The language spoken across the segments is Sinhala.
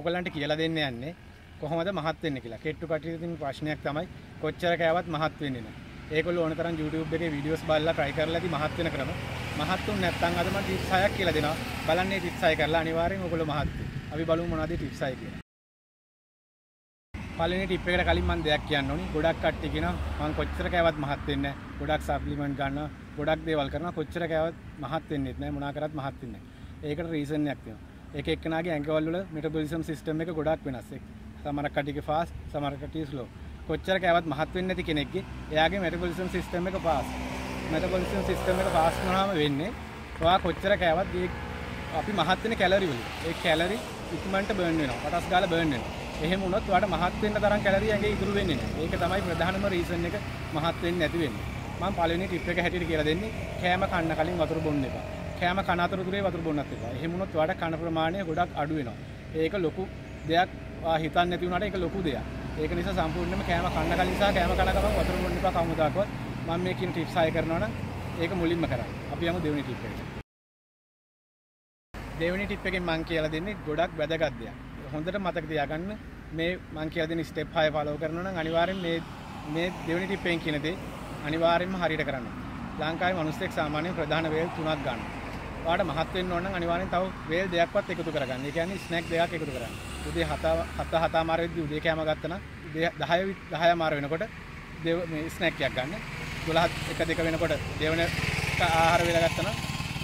ඕගලන්ට කියලා දෙන්න යන්නේ කොහොමද මහත් වෙන්නේ කියලා. කෙට්ටු කටියට තියෙන ප්‍රශ්නයක් තමයි කොච්චර කෑවත් මහත් වෙන්නේ නැහැ. ඒගොල්ලෝ ඕන තරම් YouTube එකේ වීඩියෝස් බලලා try කරලා ඉතින් මහත් වෙන ක්‍රම. මහත් වුන් නැත්නම් අද මම ටිප්ස් 6ක් කියලා දෙනවා. බලන්නේ ටිප්ස් 6 කරලා අනිවාර්යෙන් ඕගොල්ලෝ මහත් වෙයි. අපි බලමු මොනවද ටිප්ස් 6 කියලා. පළවෙනි ටිප් එකට කලින් මම දෙයක් කියන්න ඕනි. ගොඩක් කට්ටිය කියනවා මම කොච්චර කෑවත් මහත් වෙන්නේ නැහැ. ගොඩක් සප්ලිමන්ට් ගන්නවා. ගොඩක් දේවල් කරනවා. කොච්චර කෑවත් මහත් වෙන්නේ නැහැ. මොනවා කරත් මහත් වෙන්නේ නැහැ. ඒකට රීසන් එකක් තියෙනවා. එක එක්කෙනාගේ ඇඟවල වල මෙටබොලිසම් සිස්ටම් එක ගොඩක් වෙනස්. සමහර කට්ටියගේ ෆාස්ට්, සමහර කට්ටිය ස්ලෝ. කොච්චර කෑවත් මහත් වෙන්නේ නැති කෙනෙක්ගේ එයාගේ මෙටබොලිසම් සිස්ටම් එක ෆාස්ට්. මෙටබොලිසම් සිස්ටම් එක ෆාස්ට් වුණාම වෙන්නේ ඔයා කොච්චර කෑවත් අපි මහත් වෙන කැලරි වලින් ඒ කැලරි ඉක්මනට බර්න් වෙනවා. පටස් ගාලා බර්න් වෙනවා. එහෙම වුණොත් ඔයාට මහත් වෙන්න තරම් කැලරි ඇඟේ ඉතුරු වෙන්නේ නැහැ. ඒක තමයි ප්‍රධානම රීසන් එක මහත් වෙන්නේ නැති වෙන්නේ. මම පළවෙනි ටිප් එක හැටියට කියලා දෙන්නේ කෑම කන්න කලින් වතුර බොන්න එපා. කෑම කන අතරතුරේ වතුර බොන්නත් එපා. එහෙම වුණොත් ඔයාට කන ප්‍රමාණය ගොඩක් අඩු වෙනවා. ඒක ලොකු දෙයක් හිතන්නේ නැති වුණාට ඒක ලොකු දෙයක්. ඒක නිසා සම්පූර්ණයෙන්ම කෑම කන්න කලින් සහ කෑම කන ගමන් වතුර බොන්න එපා කවමදාකවත්. මම මේ කියන ටිප්ස් 6 කරනවා නම් ඒක මුලින්ම කරන්න. අපි යමු දෙවෙනි ටිප් එකට. දෙවෙනි ටිප් එකෙන් මම කියලා දෙන්නේ ගොඩක් වැදගත් දෙයක්. හොඳට මතක තියාගන්න මේ මම කියලා දෙන ස්ටෙප් 6 ෆලෝ කරනවා නම් අනිවාර්යෙන් මේ දෙවෙනි ටිප් එකෙන් කියන දේ අනිවාර්යෙන්ම හරියට කරන්න. ලංකාවේ මිනිස්සෙක් සාමාන්‍යයෙන් ප්‍රධාන වේල් 3ක් ගන්නවා. ඔයාට මහත් වෙන්න ඕන නම් අනිවාර්යෙන් තව වේල් දෙකක්වත් එකතු කරගන්න. ඒ කියන්නේ ස්නැක් දෙකක් එකතු කරගන්න. උදේ 7 මාර වෙද්දී උදේ කෑම ගත්තා නම් 10 මාර වෙනකොට මේ ස්නැක් එකක් ගන්න. 12 1 2 වෙනකොට දෙවන ආහාර වේල ගත්තා නම්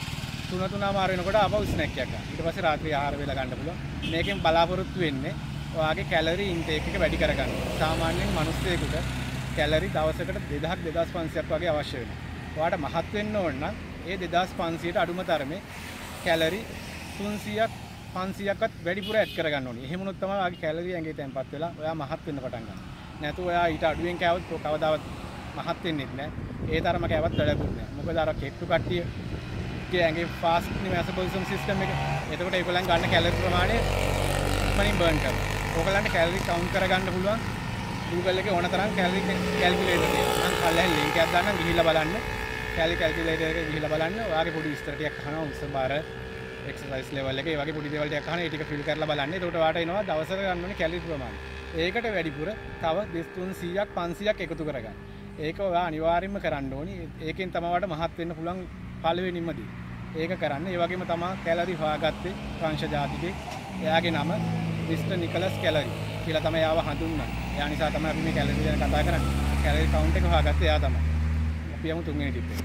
3 මාර වෙනකොට ආපහු ස්නැක් එකක් ගන්න. ඊට පස්සේ රාත්‍රී ආහාර වේල ගන්න පුළුවන්. මේකෙන් බලාපොරොත්තු වෙන්නේ ඔයාගේ කැලරි ඉන්ටේක් එක වැඩි කරගන්න. සාමාන්‍යයෙන් මිනිස්සෙකුට කැලරි දවසකට 2000 2500ක් වගේ අවශ්‍ය වෙනවා. ඔයාට මහත් වෙන්න ඕන නම් ඒ 2500ට අඩුම තරමේ කැලරි 300ක් 500ක්වත් වැඩිපුර ඇඩ් කරගන්න ඕනේ. එහෙම වුණොත් තමයි ඔයාගේ කැලරි ඇඟේ තැම්පත් වෙලා ඔයා මහත් වෙන්න පටන් ගන්න. නැතුව ඔයා ඊට අඩුවෙන් කෑවොත් කවදාවත් මහත් වෙන්නේ නැහැ. ඒ තරම කෑවත් වැඩකුත් නැහැ. මොකද අර කෙට්ටු කට්ටියගේ ඇඟේ ෆාස්ට් මෙටබොලිසම් සිස්ටම් එක. එතකොට ඒගොල්ලන් ගන්න කැලරි ප්‍රමාණය ඉක්මනින් බර්න් කරනවා. ඕගලන්ට කැලරි කවුන්ට් කරගන්න පුළුවන් Google එකේ ඕන තරම් කැලරි කැල්කියුලේටර් තියෙනවා. මම කල්ලාන් ලින්ක් එකක් දාන්නම් ගිහිල්ලා බලන්න. කැලරි කැල්කියුලේටර් එකේ ගිහිල්ලා බලන්න. ඔයාගේ පොඩි විස්තර ටිකක් අහනවා උස බාර එක්සර්සයිස් ලෙවල් එකේ. ඒ වගේ පොඩි දේවල් ටිකක් අහනවා. ඒ ටික ෆිල් කරලා බලන්න. එතකොට ඔයාට එනවා දවසට ගන්න ඕනේ කැලරි ප්‍රමාණය. ඒකට වැඩිපුර තව 300ක් 500ක් එකතු කරගන්න. ඒක ඔයා අනිවාර්යයෙන්ම කරන්න ඕනි. ඒකෙන් තමයි ඔයාට මහත් වෙන්න පුළුවන් පළවෙනිම දේ. ඒක කරන්න. ඒ වගේම තමයි කැලරි හොයාගත්තේ ප්‍රංශ ජාතිකේ. එයාගේ නම මිස්ටර් නිකලස් කැලරි කියලා තමයි ආව හඳුන්වන්නේ. එයා නිසා තමයි අපි මේ කැලරි ගැන කතා කරන්නේ. කැලරි කවුන්ට් එක හොයාගත්තේ එයා තමයි. අපි යමු තුන්වෙනි ටිප් එකට.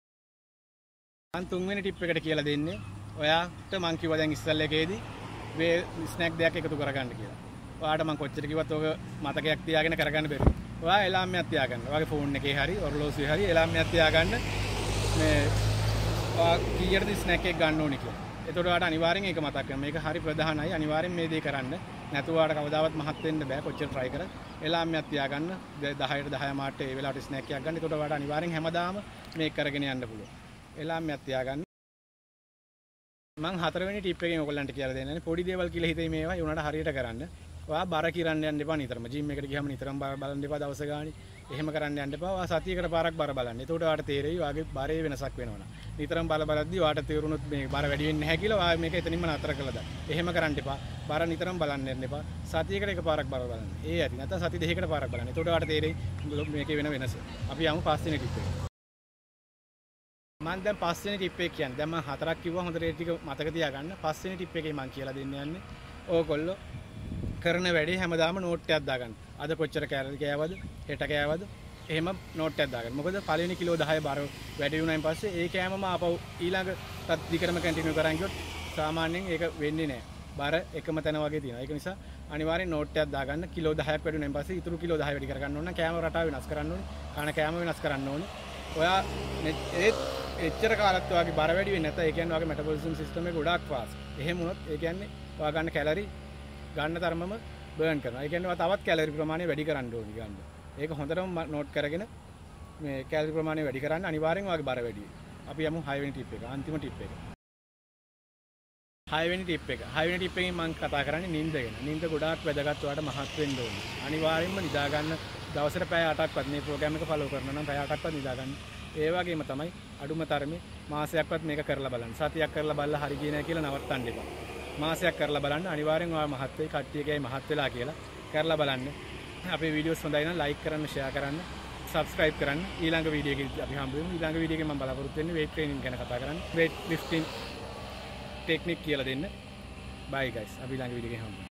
මම තුන්වෙනි ටිප් එකට කියලා දෙන්නේ ඔයාට මම කිව්වා දැන් ඉස්සල්ලා එකේදී මේ ස්නැක් දෙකක් එකතු කරගන්න කියලා. ඔයාට මම කොච්චර කිව්වත් ඔක මතකයක් තියාගෙන කරගන්න බැහැ. ඔයා එලාම්යක් තියාගන්න. ඔයාගේ ෆෝන් එකේ හරි ඔරලෝසුවේ හරි එලාම්යක් තියාගන්න මේ ඔයා කීයටද ස්නැක් එක ගන්න ඕනේ කියලා. එතකොට ඔයාට අනිවාර්යෙන් ඒක මතක් වෙනවා. මේක හරි ප්‍රධානයි. අනිවාර්යෙන් මේ දේ කරන්න. නැතුව ඔයාට කවදාවත් මහත් වෙන්න බෑ. කොච්චර try කරත් එලාම්යක් තියාගන්න. 10ට 10 මාට ඒ වෙලාවට ස්නැක් එකක් ගන්න. එතකොට ඔයාට අනිවාර්යෙන් හැමදාම මේක කරගෙන යන්න පුළුවන්. එලාම්යක් තියාගන්න. මම හතරවෙනි ටිප් එකෙන් ඔයගොල්ලන්ට කියලා දෙන්නේ පොඩි දේවල් කියලා හිතේ මේවා ඒ උනාට හරියට කරන්න. ඔයා බර කිරන්න යන්න එපා නිතරම. ජිම් එකට ගියාම නිතරම බර බලන්න එපා දවස ගානේ. එහෙම කරන්න යන්න එපා. ඔයා සතියකට පාරක් බර බලන්න. එතකොට ඔයාට තේරෙයි ඔයාගේ බරේ වෙනසක් වෙනවනම්. නිතරම බලද්දී ඔයාට තේරුණොත් මේ බර වැඩි වෙන්නේ නැහැ කියලා ඔයා මේක එතනින්ම නතර කළා දාන්න. එහෙම කරන්න එපා. බර නිතරම බලන්න යන්න එපා. සතියකට එක පාරක් බර බලන්න. ඒ ඇති. නැත්නම් සති දෙකකට පාරක් බලන්න. එතකොට ඔයාට තේරෙයි මේකේ වෙන වෙනස. අපි යමු පස්වෙනි ටිප් එකට. මම දැන් පස්වෙනි ටිප් එක කියන්නේ. දැන් මම හතරක් කිව්වා හොඳට ඒ ටික මතක තියාගන්න. පස්වෙනි ටිප් එකේ මම කියලා දෙන්න යන්නේ ඕගොල්ලෝ කරන වැඩේ හැමදාම නෝට් එකක් දාගන්න. අද කොච්චර කැලරි කෑවද? හෙට කෑවද? එහෙම නෝට් එකක් දාගන්න. මොකද පළවෙනි කිලෝ 10 බර වැඩි වුණායින් පස්සේ ඒ කෑමම ආපහු ඊළඟ තත් දිගටම කන්ටිනියු කරන් ගියොත් සාමාන්‍යයෙන් ඒක වෙන්නේ නැහැ. බර එකම තැන වගේ තියෙනවා. ඒක නිසා අනිවාර්යෙන් නෝට් එකක් දාගන්න. කිලෝ 10ක් වැඩි වුණායින් පස්සේ ඊටු කිලෝ 10 වැඩි කරගන්න ඕන. කෑම රටාව වෙනස් කරන්න ඕනේ. කන කෑම වෙනස් කරන්න ඕනේ. ඔයා එච්චර කාලත් ඔයාගේ බර වැඩි වෙන්නේ නැත්නම් ඒ කියන්නේ ඔයාගේ මෙටබොලිසම් සිස්ටම් එක ගොඩාක් ෆාස්ට්. එහෙම වුණොත් ඒ කියන්නේ ඔයා ගන්න කැලරි ගන්න තරමම බර්න් කරනවා. ඒ කියන්නේ ඔයා තවත් කැලරි ප්‍රමාණය වැඩි කරන්න ඕනේ ගන්න. ඒක හොඳටම නෝට් කරගෙන මේ කැලරි ප්‍රමාණය වැඩි කරන්න අනිවාර්යෙන් ඔයාගේ බර වැඩි වෙනවා. අපි යමු 6 වෙනි ටිප් එක. අන්තිම ටිප් එක. 6 වෙනි ටිප් එක. 6 වෙනි ටිප් එකෙන් මම කතා කරන්නේ නිින්ද ගැන. නිින්ද ගොඩාක් වැදගත් ඔයාලට මහත් වෙන්න ඕනේ. අනිවාර්යෙන්ම නිදා ගන්න. දවසට පැය 8ක්වත් මේ ප්‍රෝග්‍රෑම් එක ෆලෝ කරනවා නම් පැය 8ක්වත් නිදා ගන්න. ඒ වගේම තමයි අඩුම තරමේ මාසයක්වත් මේක කරලා බලන්න. සතියක් කරලා බලලා හරි ගියේ නැහැ කියලා නවත්තන්න එපා. මාසයක් කරලා බලන්න. අනිවාර්යෙන් ඔයාලා මහත් වෙයි. කට්ටියකයි මහත් වෙලා කියලා කරලා බලන්න. අපේ වීඩියෝස් හොඳයි නම් ලයික් කරන්න, ෂෙයා කරන්න, subscribe කරන්න. ඊළඟ වීඩියෝ එකේදී අපි හම්බ වෙමු. ඊළඟ වීඩියෝ එකේ මම බලාපොරොත්තු වෙන්නේ weight training ගැන කතා කරන්න. weight lifting technique කියලා දෙන්න. bye guys. අපි ඊළඟ වීඩියෝ එකේ හම්බ වෙමු.